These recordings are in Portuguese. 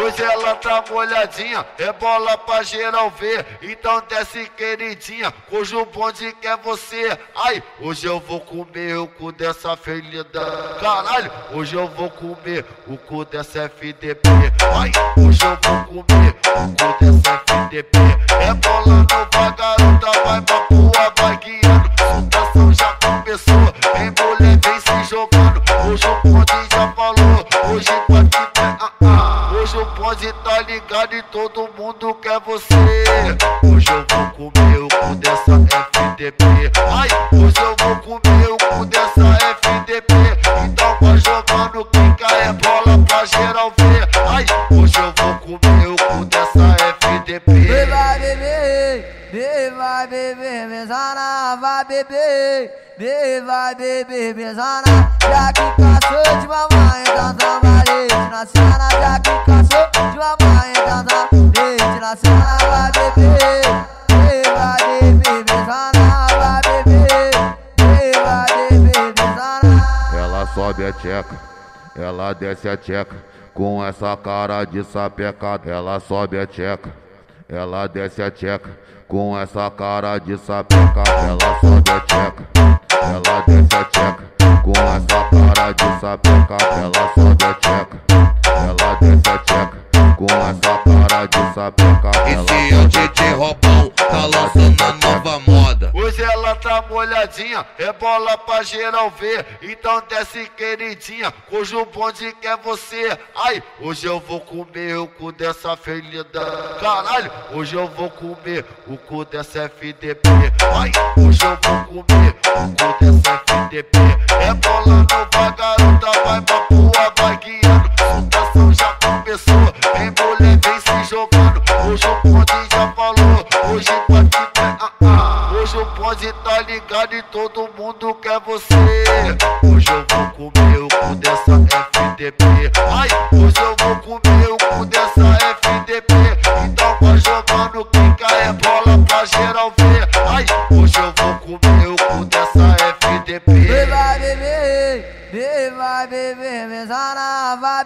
Hoje ela tá molhadinha, é bola pra geral ver. Então desce queridinha, hoje o bonde quer você. Ai, hoje eu vou comer o cu dessa felida. Caralho, hoje eu vou comer o cu dessa FDP. Ai, hoje eu vou comer o cu dessa FDP. É bola nova, garota, vai pra rua, vai guiando. Soltação já começou, vem mulher, vem se jogando. Hoje o bonde já falou, hoje pode ter, hoje o bonde tá ligado e todo mundo quer você. Hoje eu vou comer o cu dessa FDP. Ai, hoje eu vou comer o cu dessa FDP. Então vai jogando, quica, é bola pra geral ver. Ai, hoje eu vou comer o cu dessa FDP. Vai beber, vai beber, mesana, vai beber, vai beber, mesana. Já que cansou de mamãe, então toma leite na cena. Já que cansou de mamãe, então toma leite na cena. Vai beber, vai beber, mesana, vai beber, vai beber, mesana. Ela sobe a tcheca, ela desce a tcheca, com essa cara de sapeca. Ela sobe a tcheca, ela desce a tcheca, com essa cara de sapeca. Ela sobe a tcheca, ela desce a tcheca, com essa cara de sapeca. Ela sobe a tcheca, ela desce a tcheca, com essa cara de sapeca. Esse é o DJ Robão, tá lançando a nova moda. Hoje ela tá molhadinha, é bola pra geral ver. Então desce queridinha, hoje o bonde quer você. Ai, hoje eu vou comer o cu dessa felida. Caralho, hoje eu vou comer o cu dessa FDP. Ai, hoje eu vou comer o cu dessa FDP. É bola nova, garota, vai pra rua, vai guiando. Soltação já começou, vem mulher, vem se jogando. Hoje o bonde já falou, hoje pode ter, hoje o bonde tá ligado e todo mundo quer você. Hoje eu vou comer o cu dessa FDP. Ai, hoje eu vou comer o cu dessa FDP. Então vai jogando, quica, é bola pra geral ver. Ai, hoje eu vou comer o cu dessa FDP. Vai beber, vai beber, mesana, vai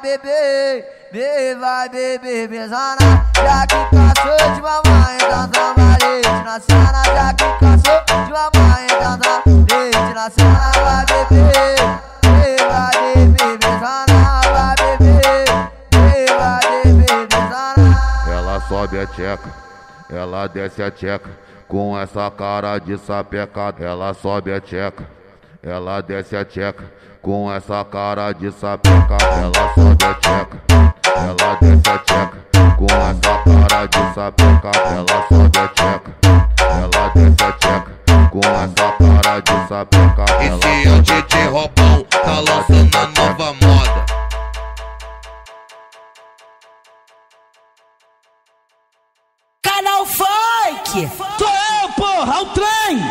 beber, vai beber, mesana. Já que cansou de mamãe, então toma leite na cena. Já que cansou de mamãe, então toma leite na cena. Vai beber, mesana, vai beber, mesana. Ela sobe a tcheca, ela desce a tcheca, com essa cara de sapeca. Ela sobe a tcheca, ela desce a tcheca, com essa cara de sapeca. Ela sobe a tcheca, ela desce a tcheca, com essa cara de sapeca. Ela sobe a tcheca, ela desce a tcheca, com essa cara de sapeca. Esse é o DJ Robão, tá lançando a nova moda. Canal Funk! Sou eu, porra, o trem!